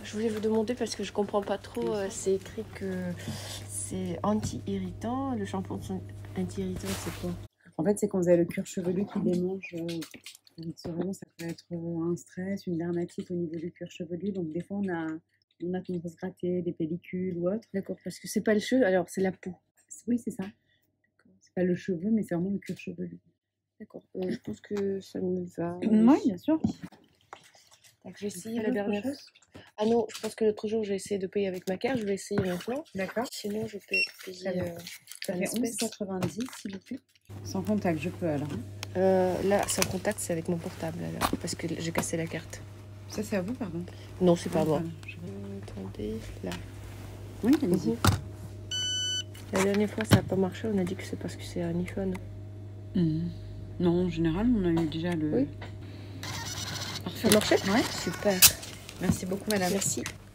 Je voulais vous demander parce que je comprends pas trop. C'est écrit que c'est anti-irritant. Le shampoing anti-irritant, c'est quoi? En fait, c'est quand vous avez le cuir chevelu qui démange. Vraiment, ça peut être un stress, une dermatite au niveau du cuir chevelu. Donc, des fois, on a tendance à se gratter des pellicules ou autre. D'accord, parce que c'est pas le cheveu, alors c'est la peau. Oui, c'est ça. C'est pas le cheveu, mais c'est vraiment le cuir chevelu. D'accord. Je pense que ça me va. Oui, bien sûr. J'ai essayé la dernière fois. Ah non, je pense que l'autre jour, j'ai essayé de payer avec ma carte. Je vais essayer maintenant. D'accord. Sinon, je peux payer Ça fait 11,90 s'il vous plaît. Sans contact, je peux alors. Là, sans contact, c'est avec mon portable, alors, parce que j'ai cassé la carte. Ça, c'est à vous, pardon? Non, c'est pas moi. Attendez, là. Oui, allez-y. La dernière fois, ça n'a pas marché. On a dit que c'est parce que c'est un iPhone. Non, en général, on a eu déjà le... Oui. Ça a marché? Ouais. Super. Merci beaucoup, madame. Merci.